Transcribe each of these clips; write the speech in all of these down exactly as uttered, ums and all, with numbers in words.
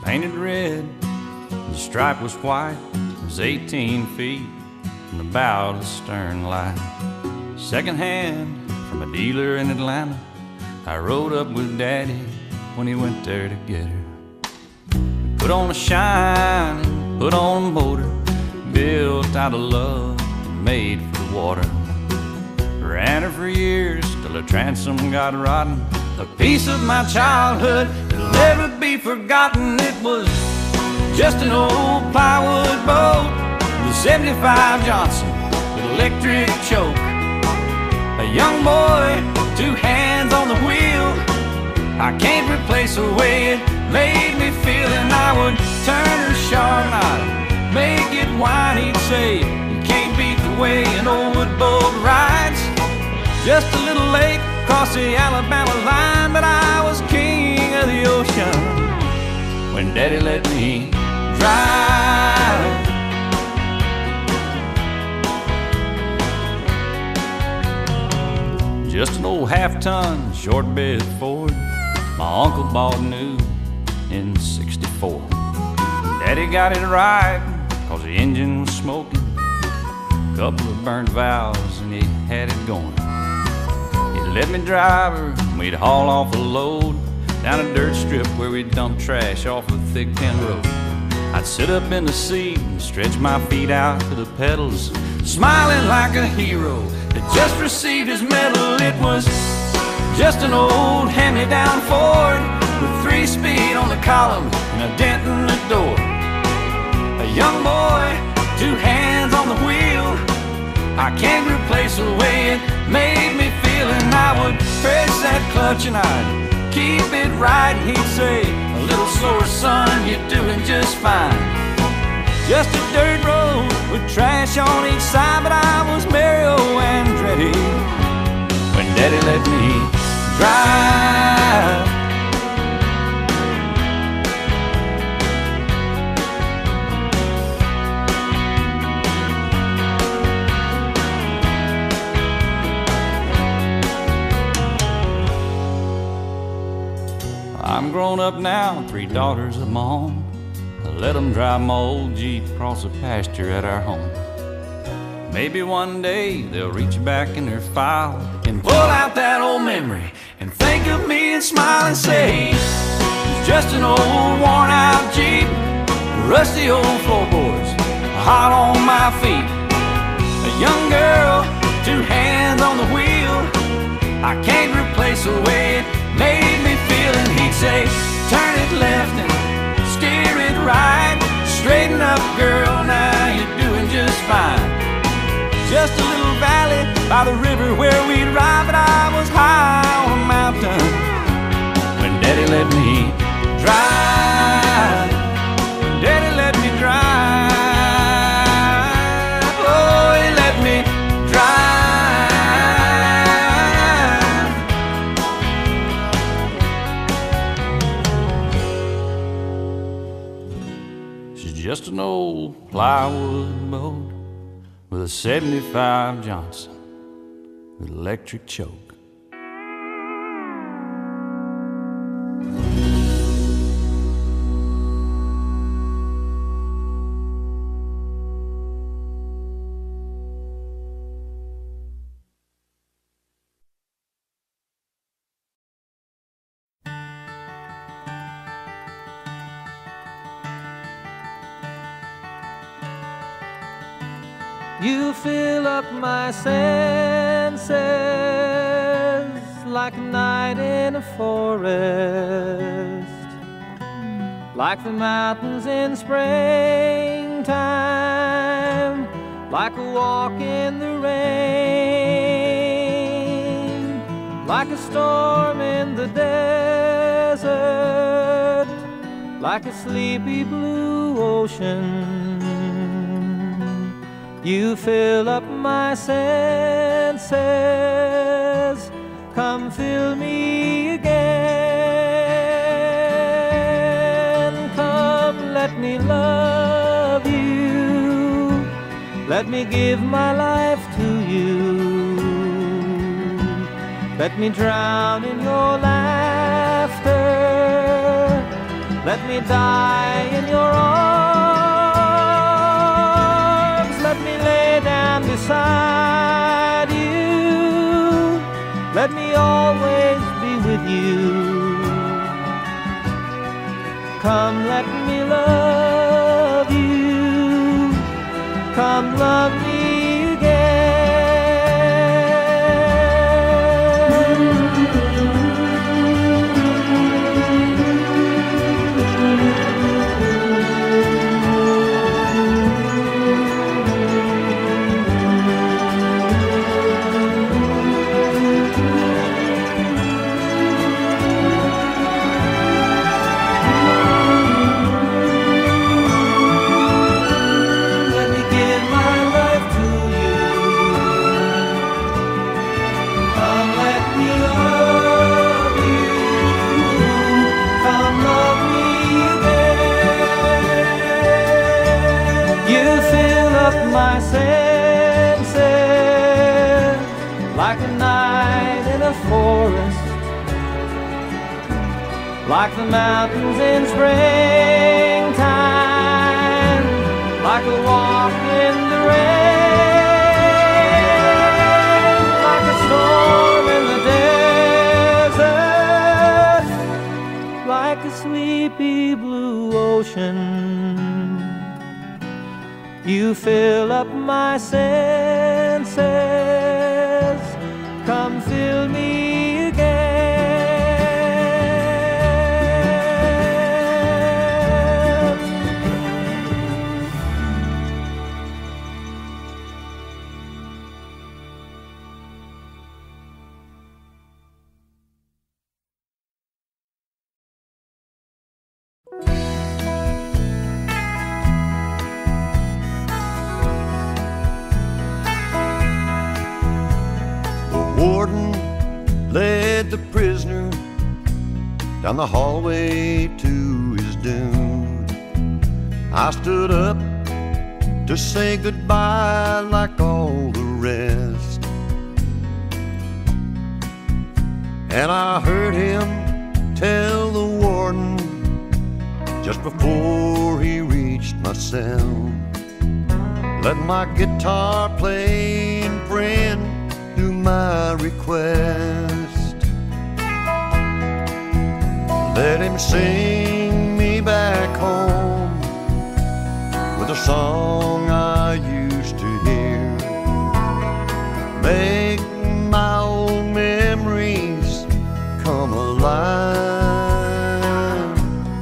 painted red. The stripe was white. It was eighteen feet from the bow to the stern line. Second hand from a dealer in Atlanta. I rode up with Daddy when he went there to get her. We put on a shine, put on a motor, built out of love and made for the water. Ran her for years till her transom got rotten. A piece of my childhood that'll never be forgotten. It was just an old plywood boat with a seventy-five Johnson with electric choke. A young boy, two hands on the wheel. I can't replace the way it made me feel. And I would turn her sharp and I'd make it whine. He'd say, you can't beat the way an old wood boat rides. Just a little lake across the Alabama line, but I was king of the ocean when Daddy let me drive. Just an old half-ton short bed Ford my uncle bought new in sixty-four. Daddy got it right cause the engine was smoking, couple of burnt valves and he had it going. Let me drive her, and we'd haul off a load down a dirt strip where we'd dump trash off a thick tin road. I'd sit up in the seat and stretch my feet out to the pedals, smiling like a hero that just received his medal. It was just an old hand-me-down Ford with three speed on the column and a dent in the door. A young boy, two hands on the wheel. I can't replace the way it made me feel. And I would press that clutch and I'd keep it right. And he'd say, a little slower son, you're doing just fine. Just a dirt road with trash on each side, but I was Mario Andretti when Daddy let me drive. I'm grown up now, three daughters of my own. I let them drive my old Jeep across the pasture at our home. Maybe one day they'll reach back in their file and pull out that old memory and think of me and smile and say, it's just an old worn out Jeep, rusty old floorboards, hot on my feet. A young girl, two hands on the wheel. I can't replace the way it made me feel. And he'd say, turn it left and steer it right. Straighten up, girl, now you're doing just fine. Just a little valley by the river where we'd ride, but I was high on a mountain when Daddy let me drive. When Daddy let me drive. Oh, he let me drive. Just an old plywood boat with a seventy-five Johnson with electric choke. You fill up my senses like a night in a forest, like the mountains in springtime, like a walk in the rain, like a storm in the desert, like a sleepy blue ocean. You fill up my senses, come fill me again. Come, let me love you, let me give my life to you. Let me drown in your laughter, Let me die in your arms. Let me lay down beside you. Let me always be with you. Come, let me love you. Come, love me again. My senses like a night in a forest, like the mountains in springtime, like a walk in the rain, like a storm in the desert, like a sleepy blue ocean. You fill up my senses. Come fill me again. Warden led the prisoner down the hallway to his doom. I stood up to say goodbye like all the rest, and I heard him tell the warden just before he reached my cell, let my guitar playing friend do my request. Let him sing me back home with a song I used to hear. Make my old memories come alive.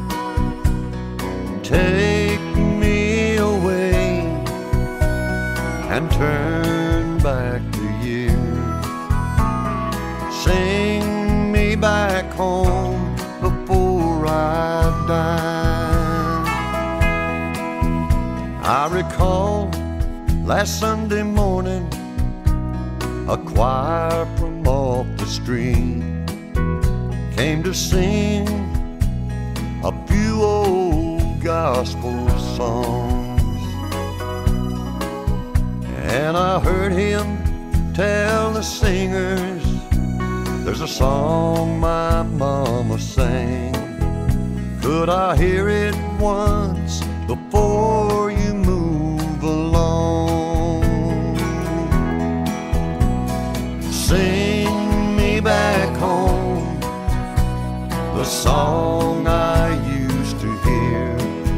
Take me away and turn back the years. Sing me back home before I die. I recall last Sunday morning, a choir from off the street came to sing a few old gospel songs, and I heard him tell the singers, there's a song my mama sang. Could I hear it once before you move along? Sing me back home the song I used to hear.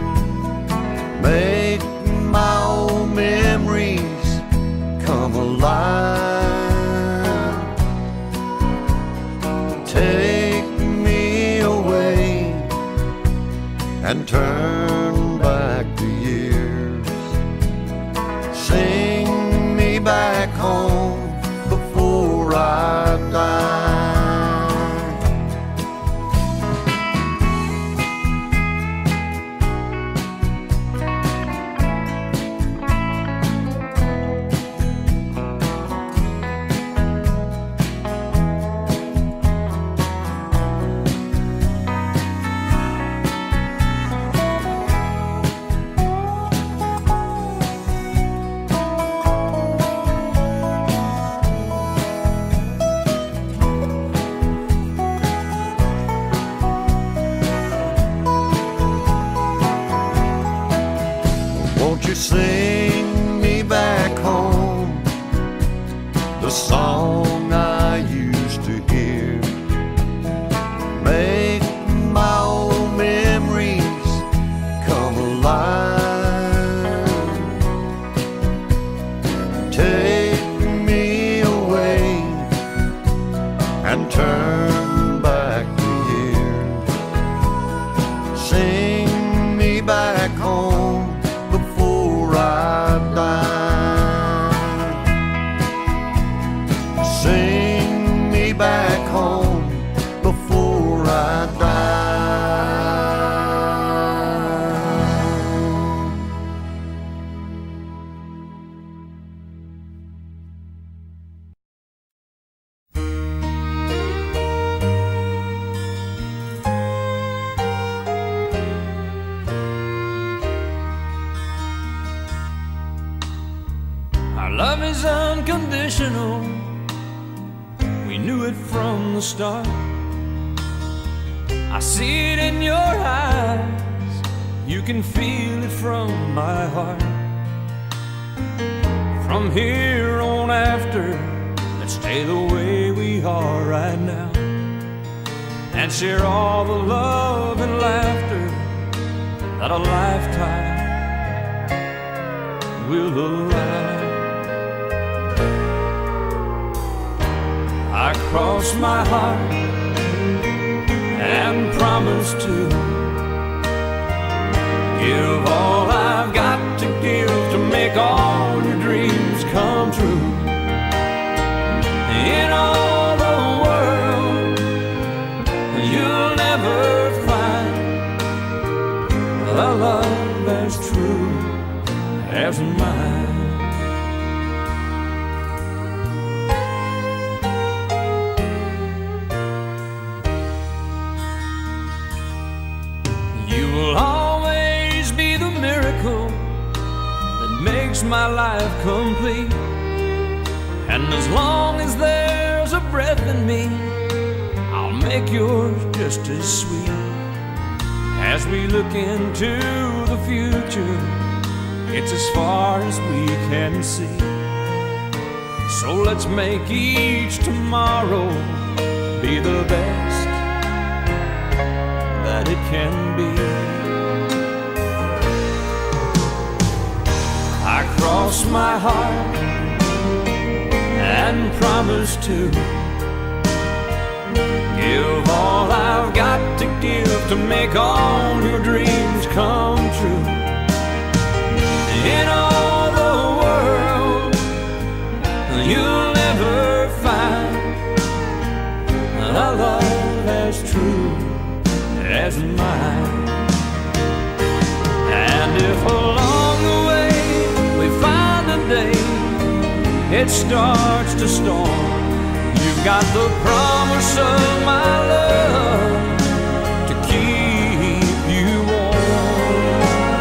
Make my old memories come alive. Take me away and turn back the years. Sing me back home before I die. won't you sing me back home the song I used to hear? Make my old memories come alive. Take me away and turn back the years. Sing me back home before I die. Sing me back home before I die. Our love is unconditional. We knew it from the start. I see it in your eyes. You can feel it from my heart. From here on after, let's stay the way we are right now and share all the love and laughter that a lifetime will allow. I cross my heart and promise to give all I've got to give to make all your dreams come true. In all the world, you'll never find a love as true as mine. You will always be the miracle that makes my life complete. And as long as there's a breath in me, I'll make yours just as sweet. As we look into the future, it's as far as we can see. So let's make each tomorrow be the best that it can be. I cross my heart and promise to give all I've got to give to make all your dreams come true. In all the world, you'll never find a love as true as mine. And if along the way we find a day it starts to storm, you've got the promise of my love to keep you warm.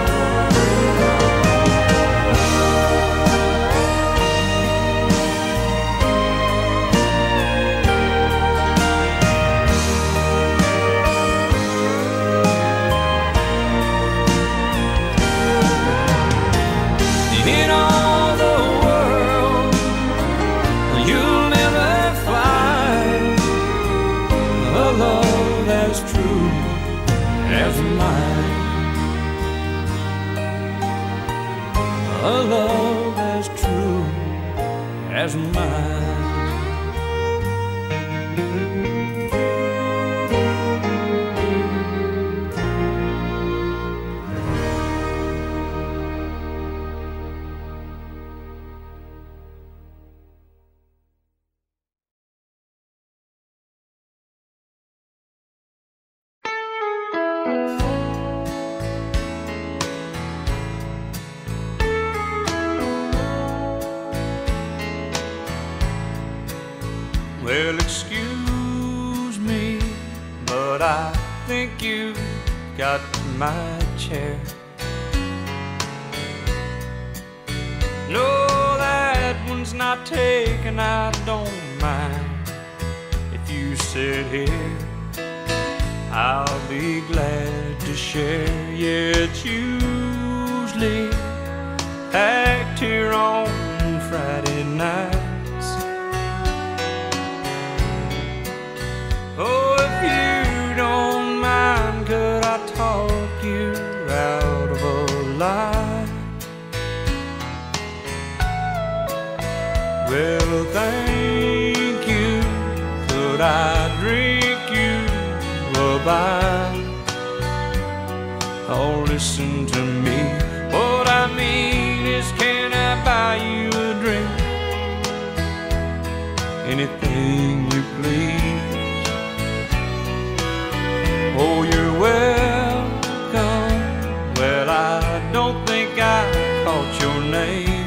In all the world, you'll never find a love as true as mine. A love as true as mine. Well, excuse me, but I think you've got my chair. No, that one's not taken, I don't mind. If you sit here, I'll be glad to share. Yeah, it's usually act here on Friday nights. Oh, if you don't mind, could I talk you out of a lie? Well, thank you. Could I drink you a bite? Oh, listen to me. What I mean is, can I buy you a drink? Anything you please. Oh, you're welcome. Well, I don't think I caught your name.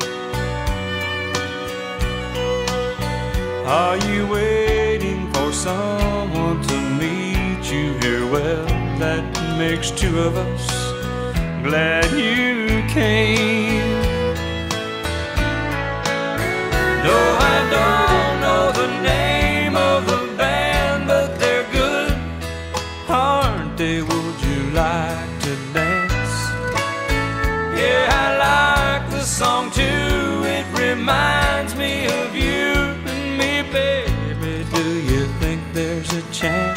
Are you waiting for someone to meet you here? Well, that makes two of us. Glad you came. No, I don't know the name of the band, but they're good, aren't they? Would you like to dance? Yeah, I like the song too. It reminds me of you and me, baby. Do you think there's a chance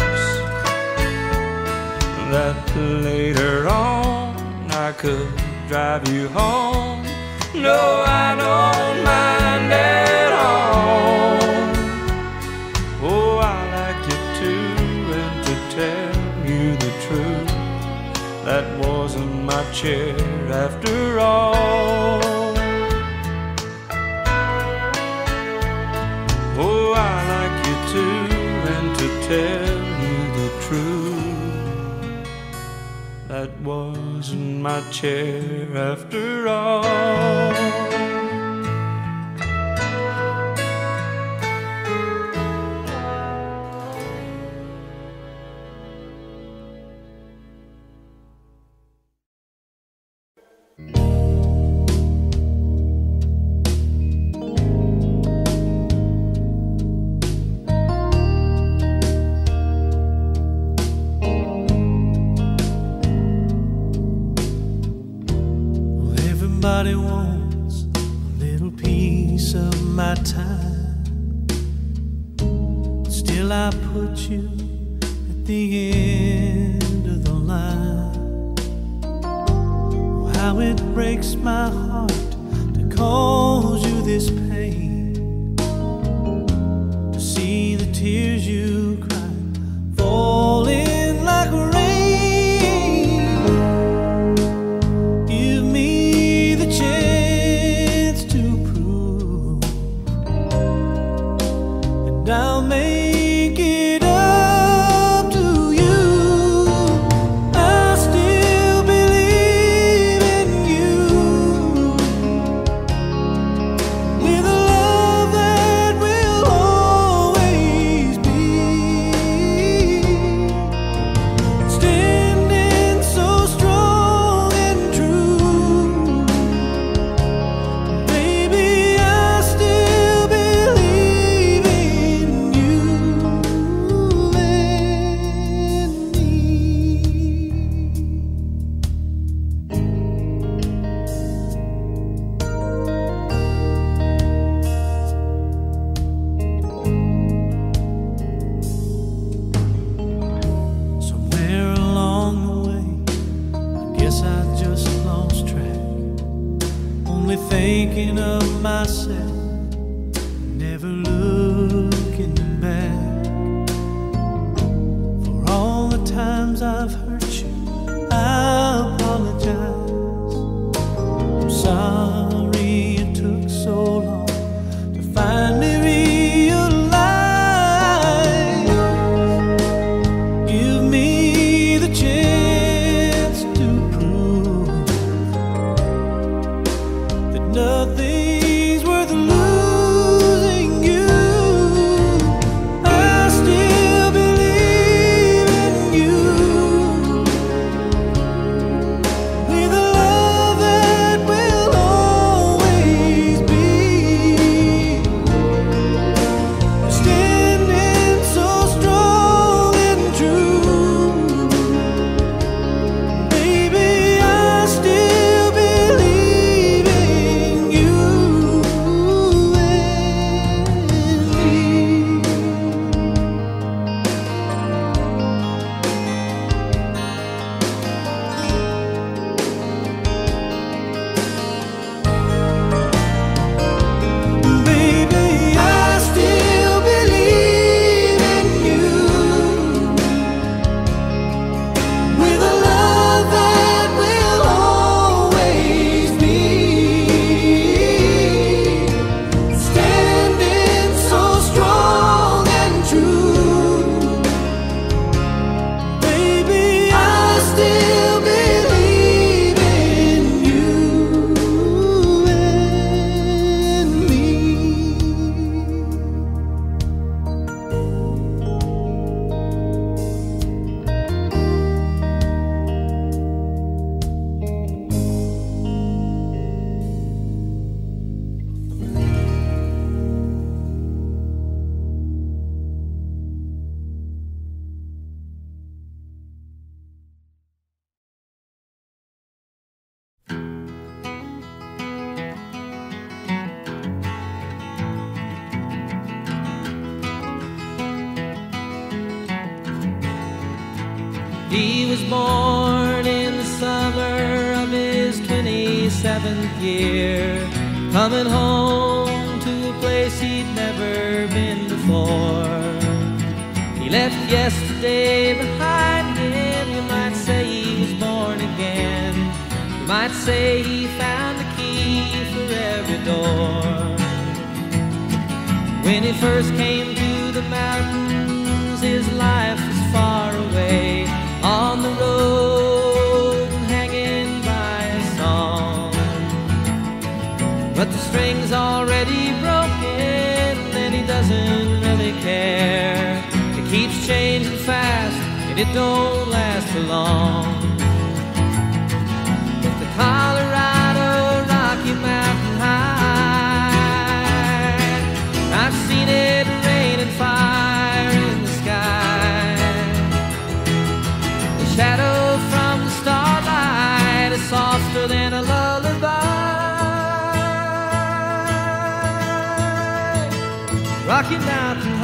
that later on I could drive you home? No, I don't mind at all. Oh, I like you too, and to tell you the truth, that wasn't my chair after all. Oh, I like you too, and to tell you the truth, that wasn't my chair after all. Everybody wants a little piece of my time. Still I put you at the end of the line. Oh, how it breaks my heart to cause you this pain, to see the tears you cry falling like rain. I'll make it up to you. I still believe in you, with a love that will always be standing so strong and true. Baby, I still believe in somewhere along the way, I guess I just lost track, only thinking of myself, never looking back. For all the times I've hurt you, I apologize. I'm sorry it took so long to finally realize. Give me the chance to prove that nothing's worth losing you. I still believe in you, with a love that will always be standing so strong and true. Baby, I still believe in He was born in the summer of his twenty-seventh year, coming home to a place he'd never been before. He left yesterday behind him. You might say he was born again. You might say he found the key for every door. When he first came to the mountains, his life was far away, on the road and hanging by a song. But the string's already broken and he doesn't really care. It keeps changing fast and it don't last for long. But the Colorado Rocky Mountain High, I've seen it rain and fire in the sky. The shadow from the starlight is softer than a lullaby. Rocky Mountain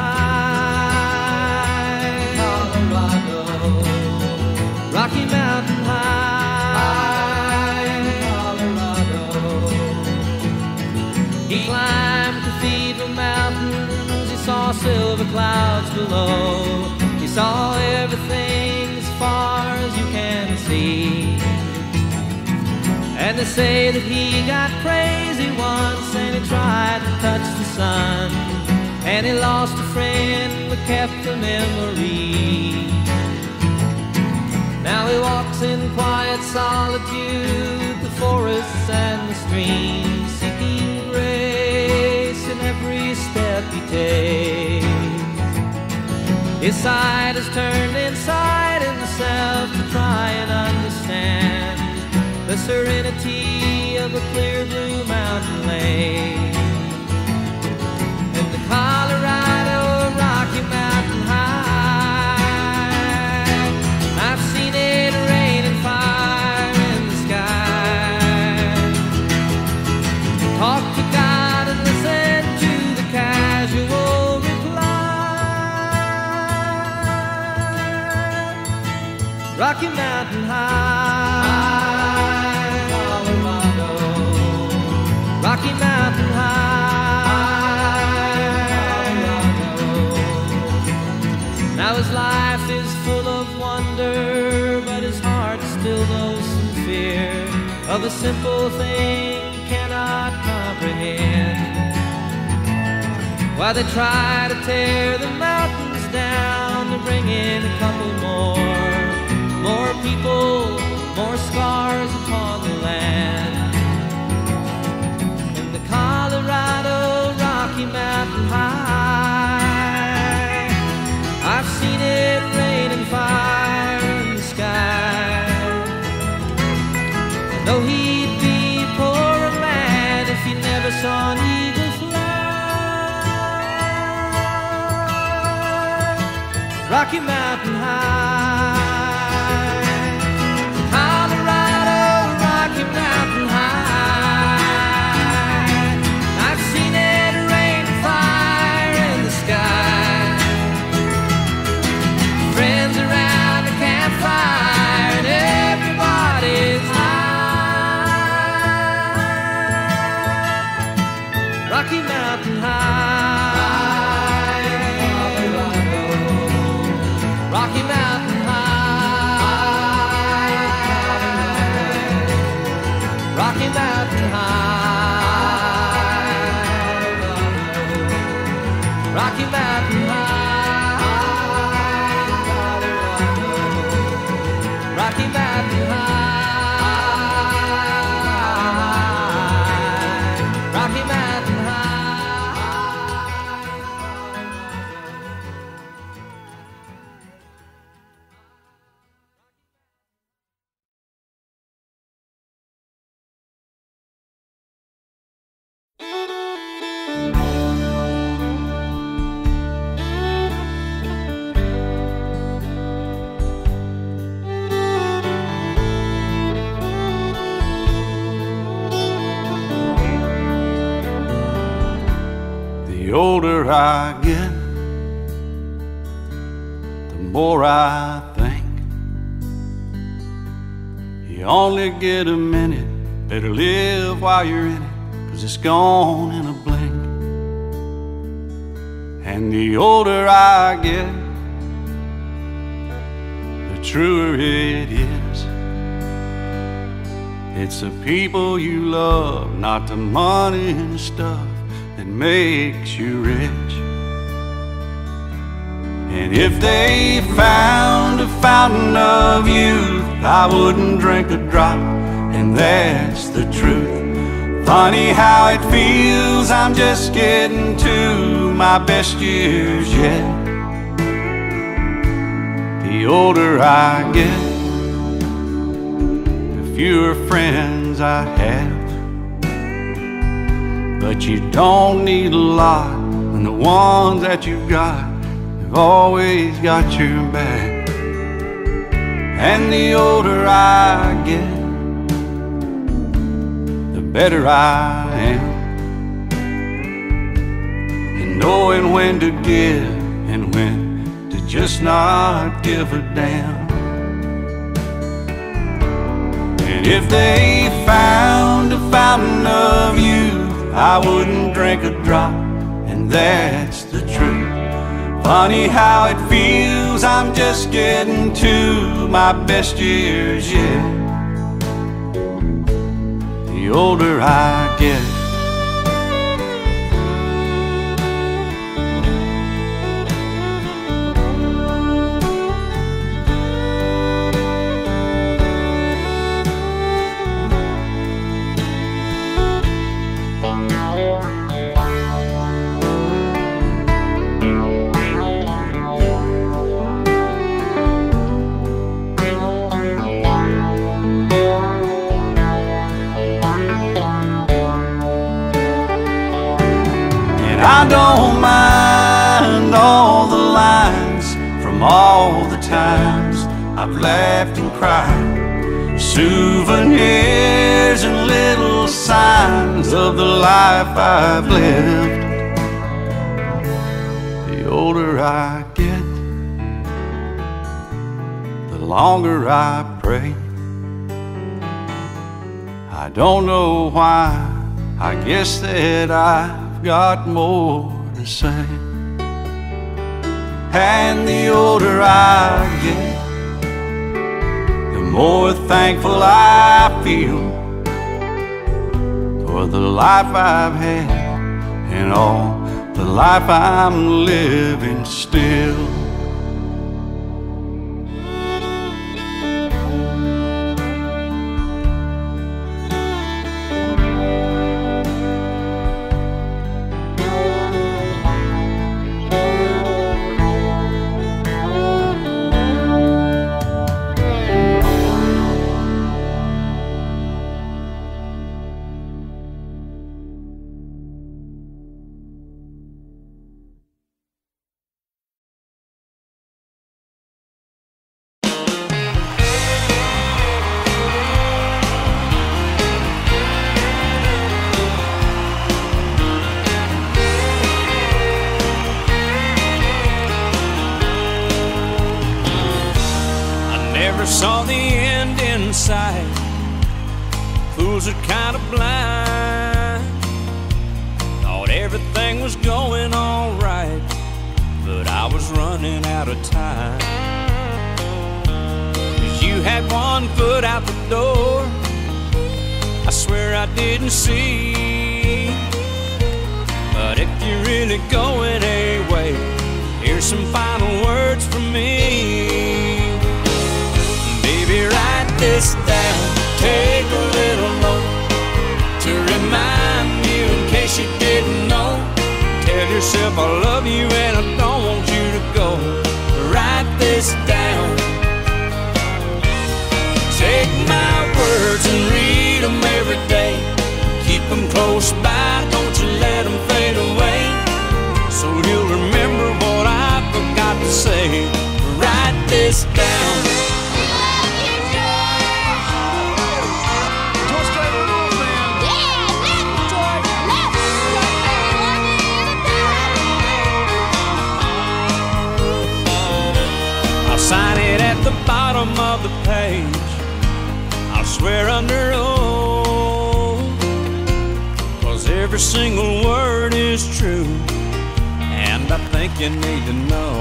High, Colorado. Rocky Mountain High, Colorado. He climbed Cathedral Mountains, he saw silver clouds below. He saw everything as far as you can see. And they say that he got crazy once and he tried to touch the sun, and he lost a friend but kept the memory. Now he walks in quiet solitude, the forests and the streams, seeking grace in every step he takes. His side is turned inside himself to try and understand the serenity of a clear blue mountain lake. And the Colorado Rocky Mountain High, I've seen it rain and fire in the sky. Talk to God and listen to the casual reply. Rocky Mountain High, Colorado. Rocky Mountain High, Colorado. Now his life is full of wonder, but his heart still knows some fear of a simple thing he cannot comprehend. While they try to tear the mountains down to bring in a couple more, more people, more scars upon the land. In the Colorado Rocky Mountain High, I've seen it rain and fire in the sky. I know he'd be a poorer man if he never saw an eagle fly. Rocky Mountain High, Colorado Rocky Mountain High, I've seen it rain and fire in the sky. Friends around the campfire and everybody's high. Rocky Mountain High, Colorado. Rocky Mountain High, Rocky Mountain High, Rocky Mountain High, Rocky Mountain High, Rocky Mountain The older I get, the more I think You only get a minute, better live while you're in it, 'cause it's gone in a blink. And the older I get, the truer it is. It's the people you love, not the money and stuff, that makes you rich. And if they found a fountain of youth, I wouldn't drink a drop, and that's the truth. Funny how it feels, I'm just getting to my best years yet. The older I get, the fewer friends I have. But you don't need a lot when the ones that you've got have always got your back. And the older I get, the better I am in knowing when to give and when to just not give a damn. And if they found a fountain of youth, I wouldn't drink a drop, and that's the truth. Funny how it feels, I'm just getting to my best years yet. The older I get. I don't mind all the lines from all the times I've laughed and cried, souvenirs and little signs of the life I've lived. The older I get, the longer I pray. I don't know why, I guess that I've got more to say. And the older I get, the more thankful I feel for the life I've had and all the life I'm living still. Saw the end in sight. Fools are kind of blind. Thought everything was going all right, but I was running out of time. 'Cause you had one foot out the door, I swear I didn't see. But if you're really going away, here's some final words from me. Write this down, take a little note to remind you in case you didn't know. Tell yourself I love you and I don't want you to go. Write this down. Take my words and read them every day. Keep them close by, don't you let them fade away. So you'll remember what I forgot to say. Write this down. every single word is true, and I think you need to know.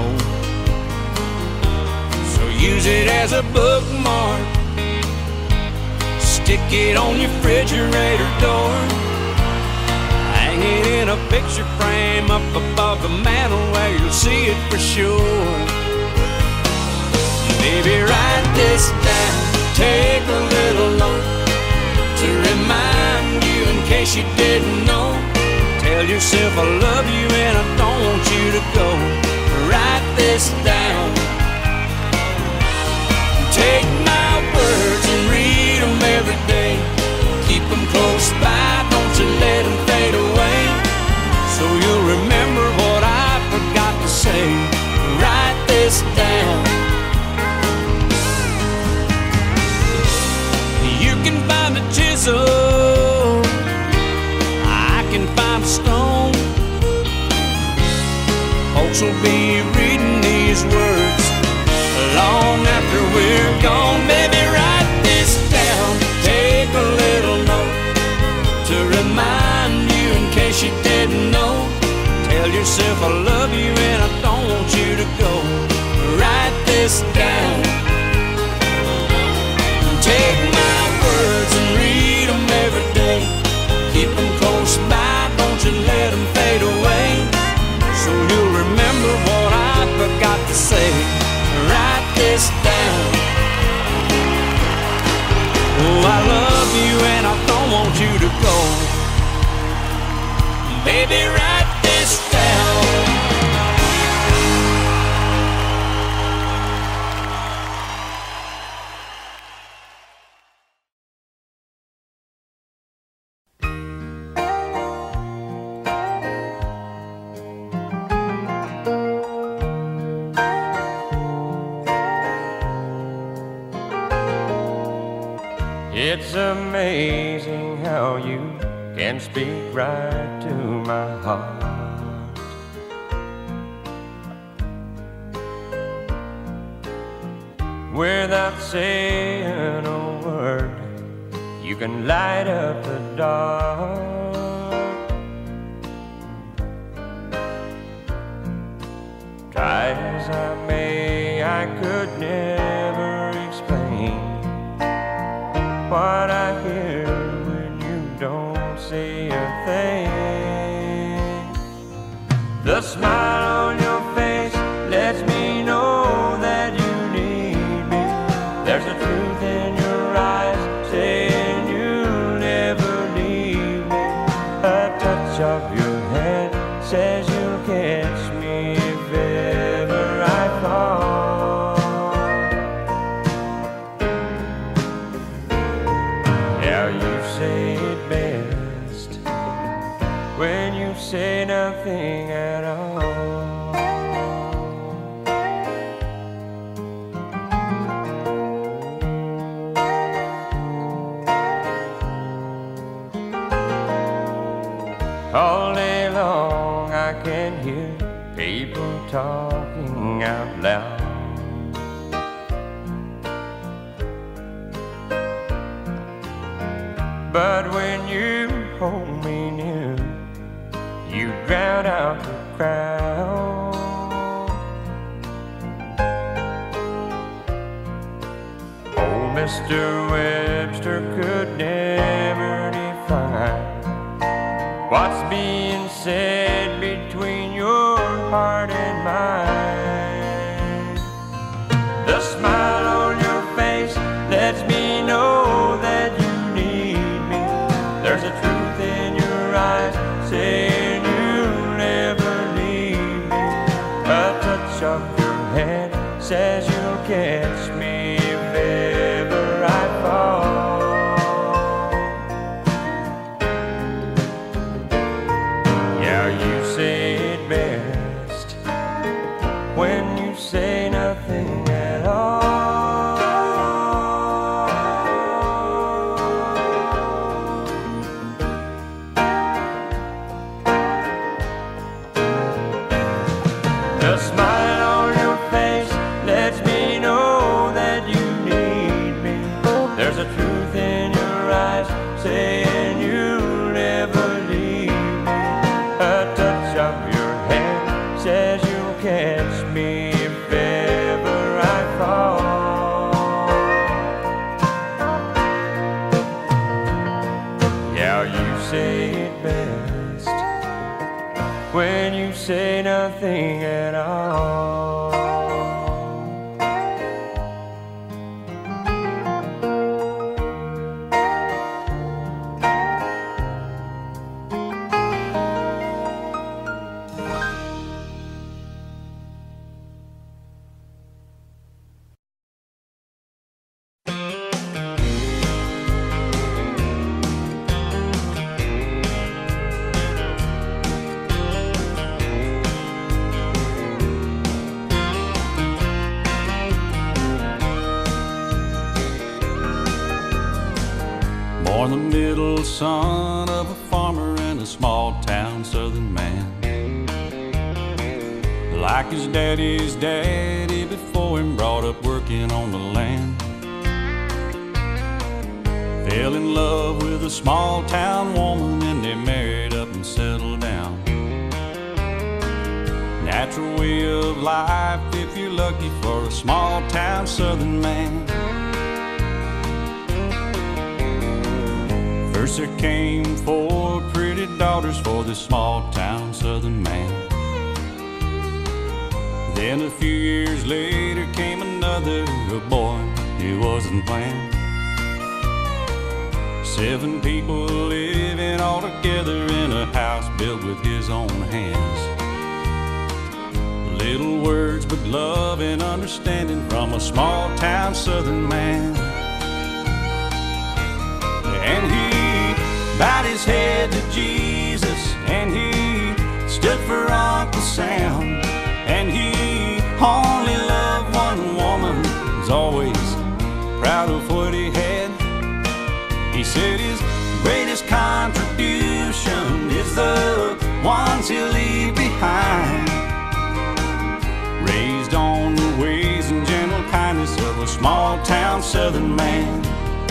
So use it as a bookmark, stick it on your refrigerator door, hang it in a picture frame up above the mantel where you'll see it for sure. Baby, write this down, take a little note to remind you in case you didn't know. Tell yourself I love you and I don't want you to go. Write this down, take my words and read them every day. Keep them close by, don't you let them fade away, so you'll remember what I forgot to say. Write this down. You can find a chisel, I can find a stone. Folks will be reading these words long after we're gone. Baby, write this down, take a little note to remind you in case you didn't know. Tell yourself I love you and I don't want you to go. Write this down, take my words and read them every day. Keep them close by, don't you let them fade away, so you'll remember what I forgot to say. Write this down. Oh, I love you and I don't want you to go. Baby, write this down. It's amazing how you can speak right to my heart. Without saying a word, you can light up the dark. Try as I may, I could never explain what I hear when you don't say a thing. The smile on your face lets me know that you need me. There's a truth in your eyes saying you'll never leave me. A touch of your hand says you'll catch me if ever I fall. Say it best when you say nothing at all. All day long I can hear people talking out loud. But when you hold me near, you drown out the crowd. Old Mister Webster could never define what's being said between your heart and mine. The smile on your face lets me know that you there's a truth in your eyes saying you'll never leave me. A touch of your hand says you'll catch me if ever I fall. Yeah, you say it best when you say nothing at all. The smile on your face lets me say it best when you say nothing at all. Born the middle son of a farmer in a small town southern man. Like his daddy's daddy before him, brought up working on the land. Fell in love with a small town woman and they married up and settled down. Natural way of life if you're lucky for a small town southern man. First there came four pretty daughters for this small town southern man. Then a few years later came another, a boy he wasn't planned. Seven people living all together in a house built with his own hands. Little words but love and understanding from a small town southern man. And he bowed his head to Jesus, and he stood for Uncle Sam. And he only loved one woman, was always proud of what he had. He said his greatest contribution is the ones he'll leave behind. Raised on the ways and gentle kindness of a small town southern man.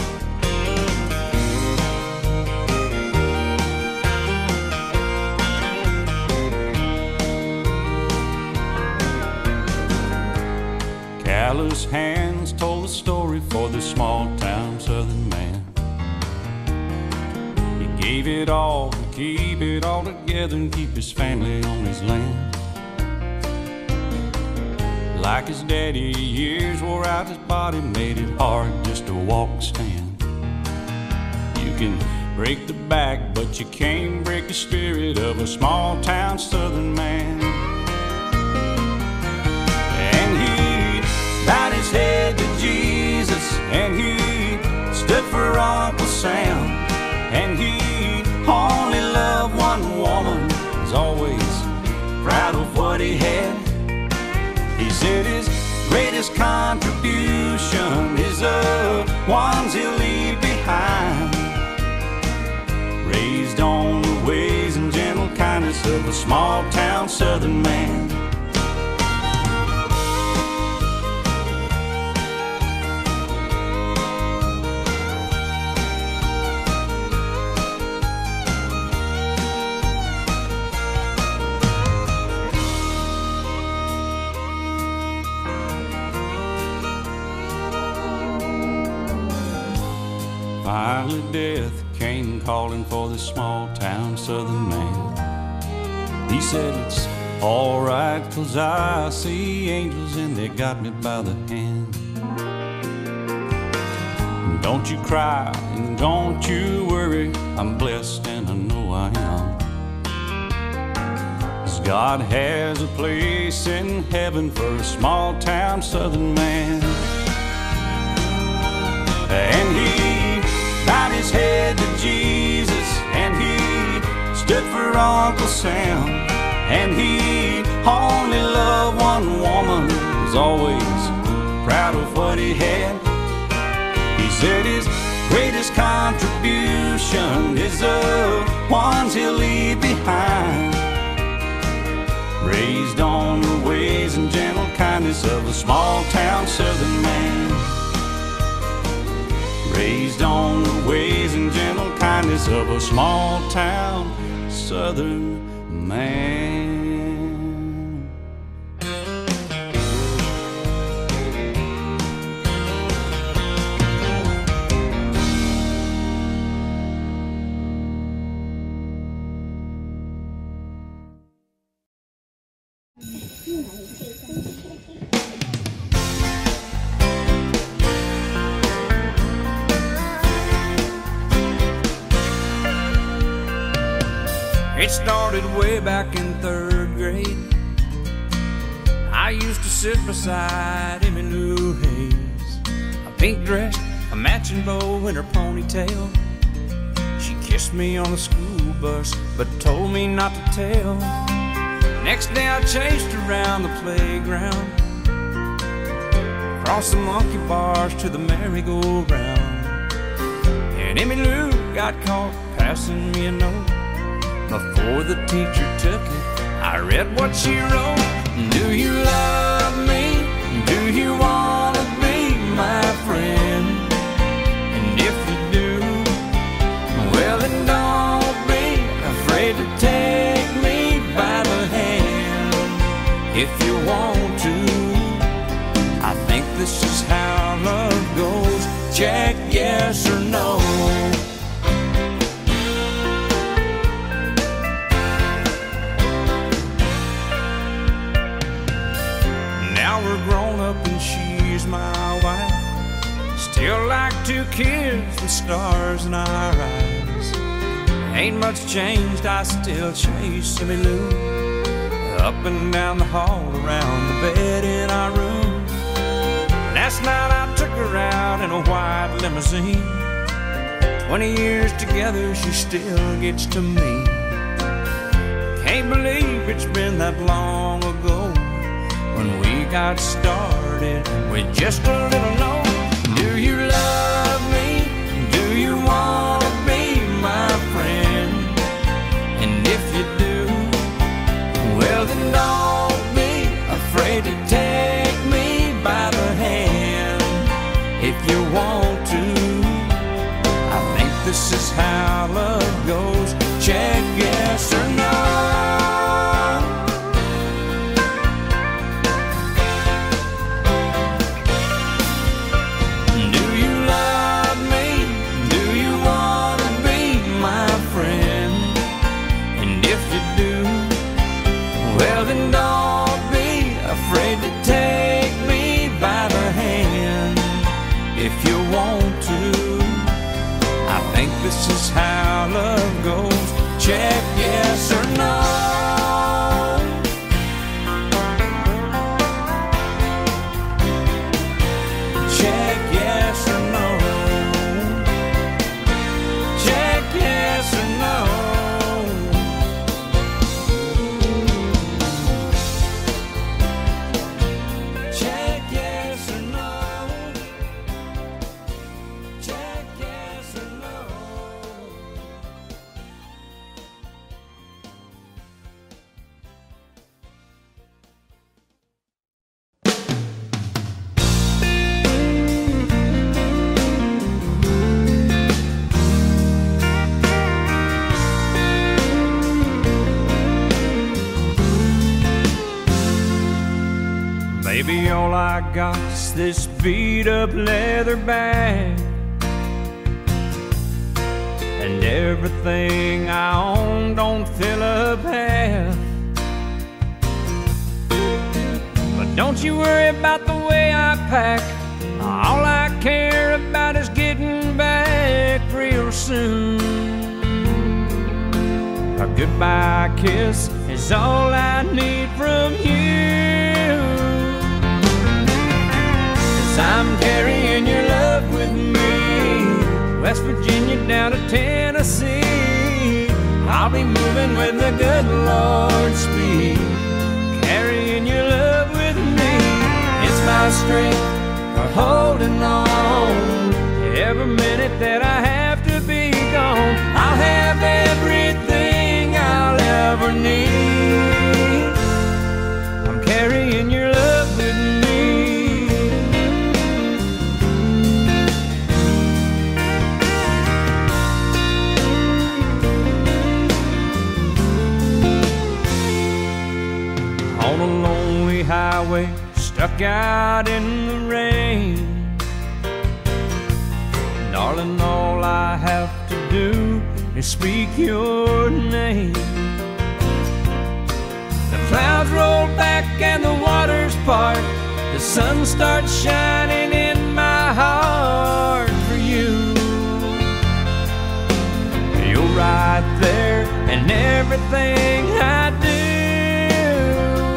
Callous hands told the story for this small town southern man. He gave it all to keep it all together and keep his family on his land. Like his daddy, years wore out his body, made it hard just to walk and stand. You can break the back, but you can't break the spirit of a small town southern man. And he bowed his head to Jesus, and he stood for Uncle Sam. And he only loved one woman, was always proud of what he had. He said his greatest contribution is the ones he'll leave behind. Raised on the ways and gentle kindness of a small town southern man. Finally death came calling for this small town southern man. He said it's alright, 'cause I see angels and they got me by the hand. Don't you cry and don't you worry, I'm blessed and I know I am. 'Cause God has a place in heaven for a small town southern man. And he bowed his head to Jesus, and he stood for Uncle Sam. And he only loved one woman, was always proud of what he had. He said his greatest contribution is the ones he'll leave behind. Raised on the ways and gentle kindness of a small town southern man. Raised on the ways and gentle kindness of a small town southern man. It started way back in third grade. I used to sit beside Emmy Lou Hayes, a pink dress, a matching bow in her ponytail. She kissed me on the school bus, but told me not to tell. Next day I chased around the playground, across the monkey bars to the merry-go-round. And Emmy Lou got caught passing me a note. Before the teacher took it, I read what she wrote. Do you love me? Do you want to be my friend? And if you do, well then don't be afraid to take me by the hand. If you want to, I think this is how love goes. Check yes or no. We're grown up and she's my wife, still like two kids with stars in our eyes. Ain't much changed, I still chase Emmy Lou up and down the hall, around the bed in our room. Last night I took her out in a white limousine. Twenty years together, she still gets to me. Can't believe it's been that long ago when we got started with just a little note. Do you love me? Do you want to be my friend? And if you do, well then don't be afraid to take me by the hand. If you want to, I think this is how love goes. Check yes or no. This is how love goes. Check yes or no. Check yes or no. Check yes or no. Check yes or no. Check yes or no. Baby, all I got's this beat-up leather bag, and everything I own don't fill up half. But don't you worry about the way I pack. All I care about is getting back real soon. A goodbye kiss is all I need from you. I'm carrying your love with me, West Virginia down to Tennessee. I'll be moving with the good Lord's speed, carrying your love with me. It's my strength for holding on. Every minute that I have to be gone, I'll have everything I'll ever need. I'm carrying your love with me. On a lonely highway, stuck out in the rain, darling, all I have to do is speak your name. The clouds roll back and the waters part, the sun starts shining in my heart for you. You're right there, and every everything I do.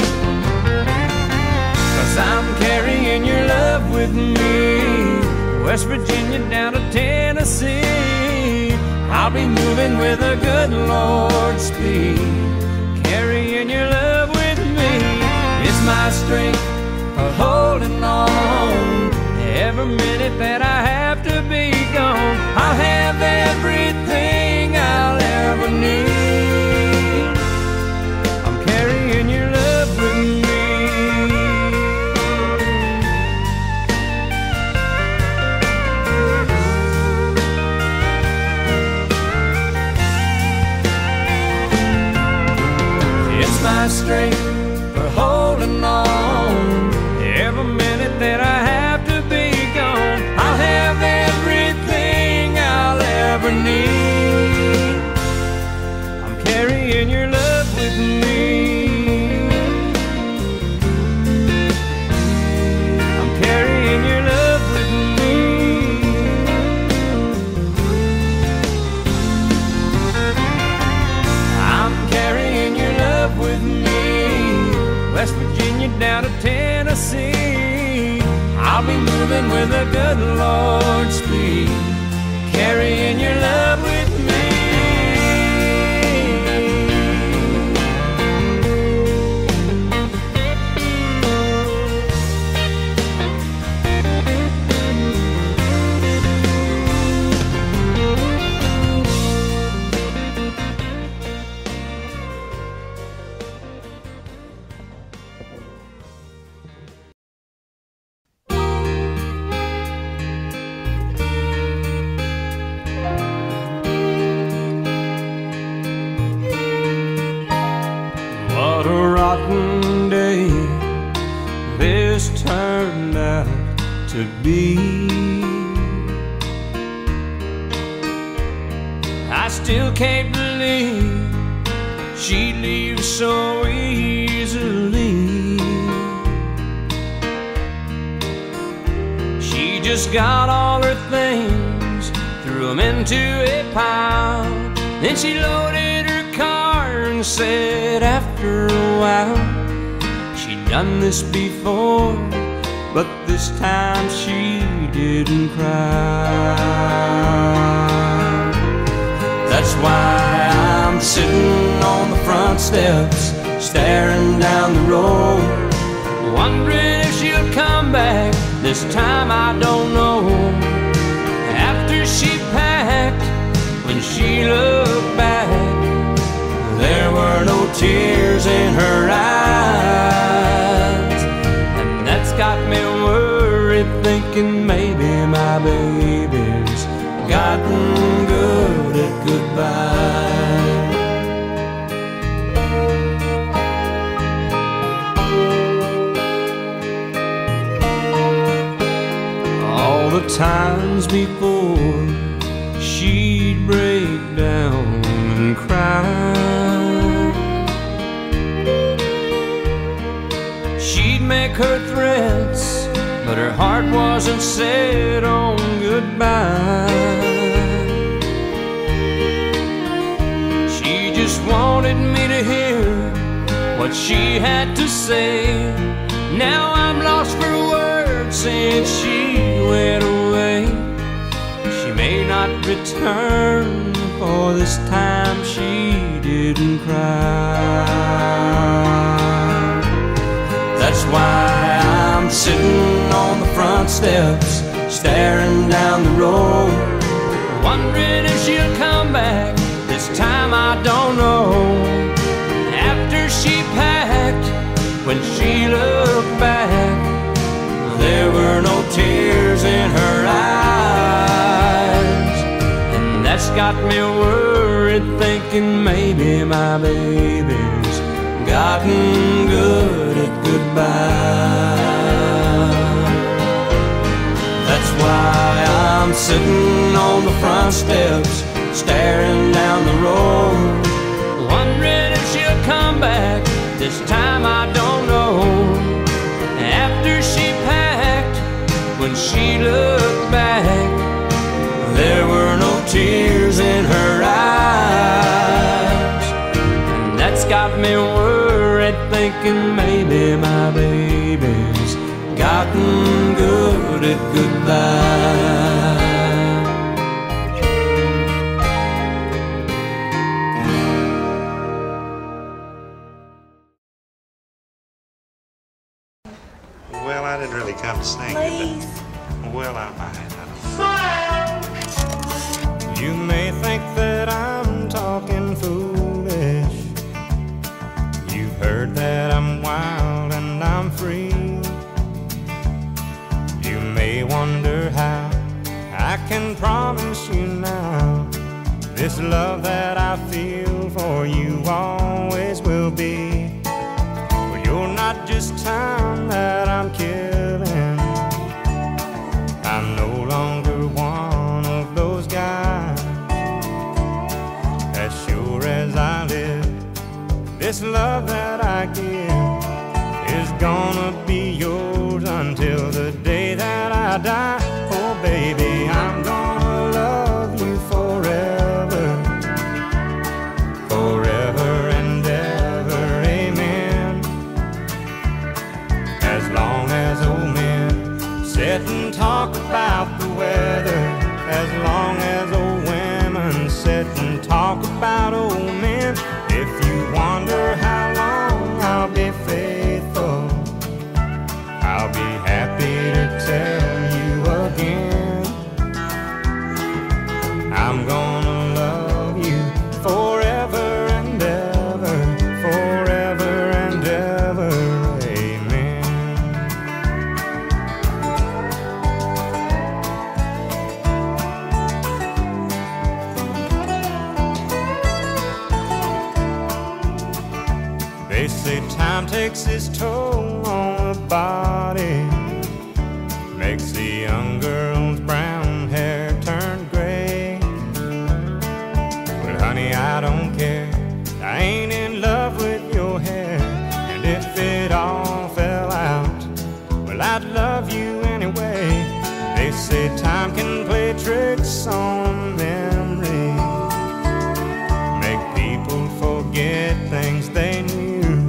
'Cause I'm carrying your love with me, West Virginia down to Tennessee. I'll be moving with a good Lord's speed, carrying your love with me. It's my strength for holding on. Every minute that I have to be gone, I'll have everything I'll ever need. I'm carrying your love with me. It's my strength for holding on. Every minute that I have to be gone, I'll have everything I'll ever need. I'm carrying your love with me. I'm carrying your love with me. I'm carrying your love with me. West Virginia down to Tennessee. I'll be moving with a good Lord's speed, carrying your love with me. What a rotten day this turned out to be. I still can't believe she'd leave so easily. She just got all her things, threw them into a pile, then she loaded her car and said after a while, she'd done this before, but this time she didn't cry. That's why I'm sitting on the front steps, staring down the road, wondering if she'll come back. This time I don't know. After she packed, when she looked back, there were no tears in her eyes. And that's got me worried, thinking maybe my baby's gotten good at goodbye. All the times before she'd break down and cry, she'd make her threats, but her heart wasn't set on goodbye. She just wanted me to hear what she had to say. Now I'm lost for words since she went away. She may not return, for this time she didn't cry. That's why I'm sitting on the front steps, staring down the road, wondering if she'll come back. This time I don't know. After she packed, when she looked back, there were no tears in her eyes. And that's got me worried, thinking maybe my baby's gotten good at goodbye. That's why I'm sitting on the front steps, staring down the road, wondering if she'll come back. This time I don't know. After she packed, when she looked back, there were no tears in her eyes. me worried, thinking maybe my baby's gotten good at goodbye. Well, I didn't really come to sing it, but well, I might. You may think that I'm talking foolish. You've heard that I'm wild and I'm free. You may wonder how I can promise you now this love that I feel for you always will be. But you're not just time that I'm killing. I'm no longer one of those guys. As sure as I live, this love that I give is gonna be yours until the day that I die. Oh baby, I'm gonna love you forever, forever and ever, amen. As long as old men sit and talk about the weather, as long as old women sit and talk about old men. If you wonder how long I'll be faithful, I'll be happy to tell you again. I'm gonna love you forever and ever, forever and ever, amen. They say time takes its toll on the body, makes the young girl's brown hair turn gray. Well, honey, I don't care, I ain't in love with your hair. And if it all fell out, well, I'd love you anyway. They say time can play tricks on memory, make people forget things they knew.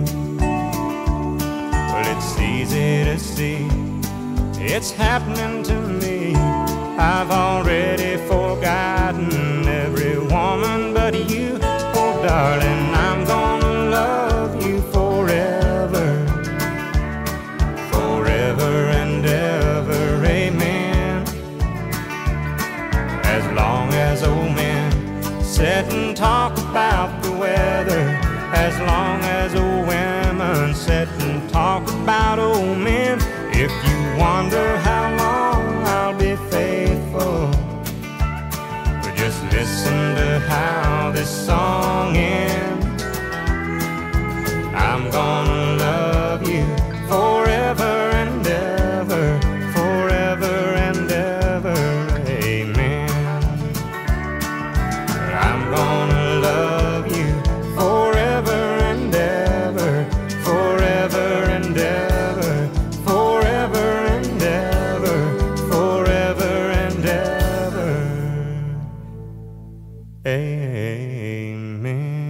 It's easy to see, it's happening to me. I've already forgotten every woman but you. Oh darling, I'm gonna love you forever, forever and ever, amen. As long as old men sit and talk about the weather, as long as old women sit and talk about old men. If you wonder how long I'll be faithful, but just listen to how this song ends. I'm gonna love you forever and ever, forever and ever, amen. I'm gonna love you forever and ever, forever and ever, forever and ever, forever and ever, amen.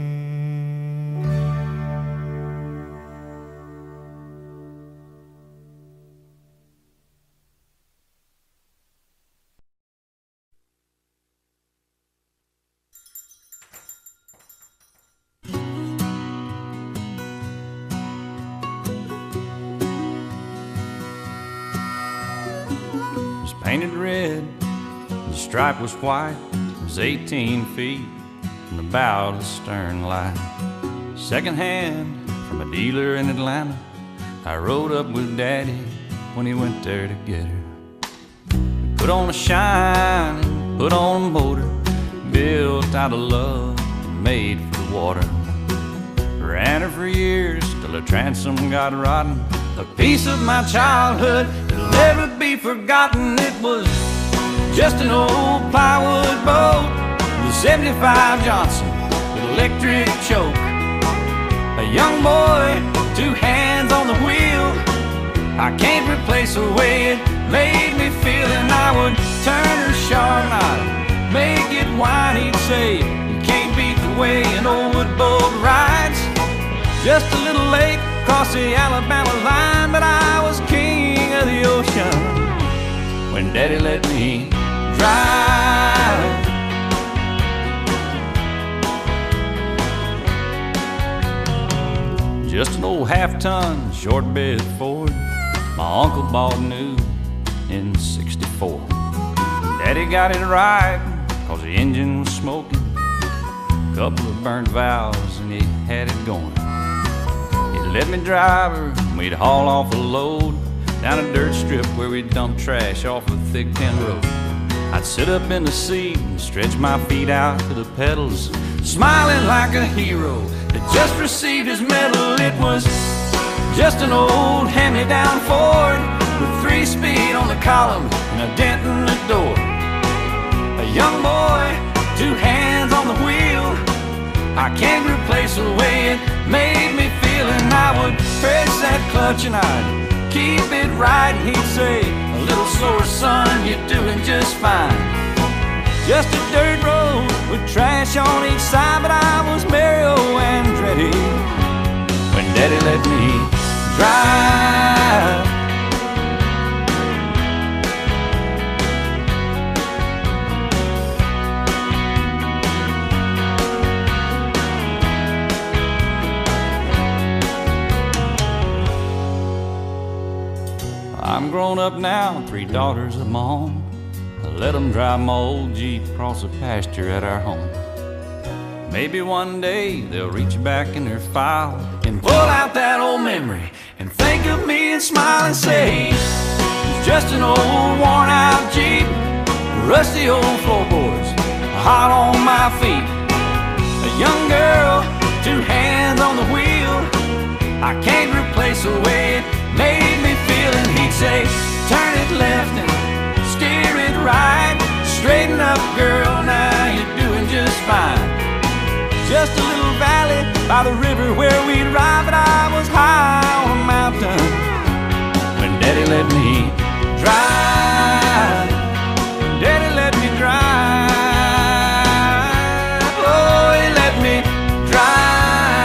Painted red, the stripe was white. It was eighteen feet from the bow to the stern light. Second hand from a dealer in Atlanta, I rode up with Daddy when he went there to get her. We put on a shine, put on a motor, built out of love and made for the water. Ran her for years till the transom got rotten. A piece of my childhood that'll never be forgotten. It was just an old plywood boat, the seventy-five Johnson with electric choke. A young boy, two hands on the wheel. I can't replace the way it made me feel. And I would turn her sharp and I'd make it whine. He'd say, you can't beat the way an old wood boat rides. Just a little late across the Alabama line, but I was king of the ocean when Daddy let me drive. Just an old half-ton short bed Ford my uncle bought new in sixty-four. Daddy got it right, cause the engine was smoking, couple of burnt valves and he had it going. He let me drive her and we'd haul off a load down a dirt strip where we'd dump trash off a thick tin road. I'd sit up in the seat and stretch my feet out to the pedals, smiling like a hero that just received his medal. It was just an old hand-me-down Ford with three speed on the column and a dent in the door. A young boy, two hands on the wheel, I can't replace the way it made me feel. And I would press that clutch and I'd keep it right, and he'd say, a little slower son, you're doing just fine. Just a dirt road with trash on each side, but I was Mario Andretti when Daddy let me drive. I'm grown up now, three daughters of my own. I let them drive my old Jeep across the pasture at our home. Maybe one day they'll reach back in their file and pull out that old memory and think of me and smile and say, it's just an old worn out Jeep, rusty old floorboards, hot on my feet. A young girl, two hands on the wheel, I can't replace the way it made me feel. And he'd say, turn it left and steer it right, straighten up girl, now you're doing just fine. Just a little valley by the river where we'd ride, but I was high on a mountain when Daddy let me drive. Daddy let me drive. Oh, he let me drive.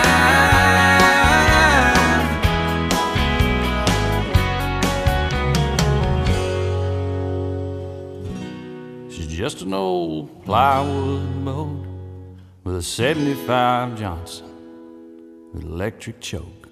She's just an old plywood boat with a seventy-five Johnson with electric choke.